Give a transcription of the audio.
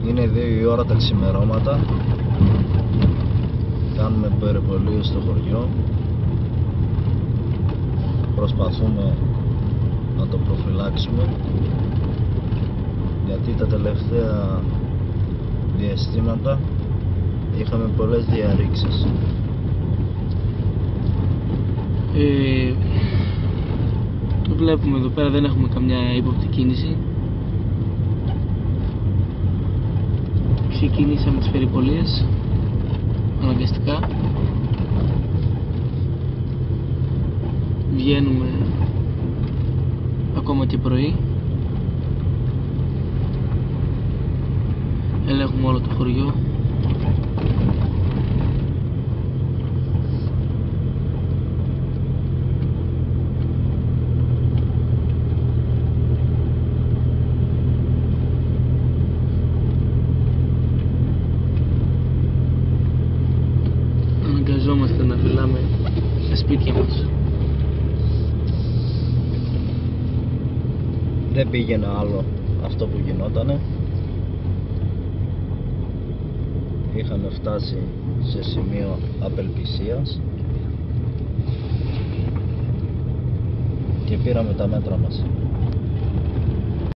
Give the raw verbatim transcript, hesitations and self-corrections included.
Είναι δύο η ώρα τα ξημερώματα. Κάνουμε περιπολίο στο χωριό. Προσπαθούμε να το προφυλάξουμε, γιατί τα τελευταία διαστήματα είχαμε πολλές διαρρήξεις. Ε, το βλέπουμε εδώ πέρα, δεν έχουμε καμιά ύποπτη κίνηση. Ξεκινήσαμε τις περιπολίες αναγκαστικά. Βγαίνουμε ακόμα και πρωί. Ελέγχουμε όλο το χωριό. Αναγκαζόμαστε να φυλάμε στα σπίτια μας. Δεν πήγαινε άλλο αυτό που γινότανε. Είχαμε φτάσει σε σημείο απελπισίας και πήραμε τα μέτρα μας.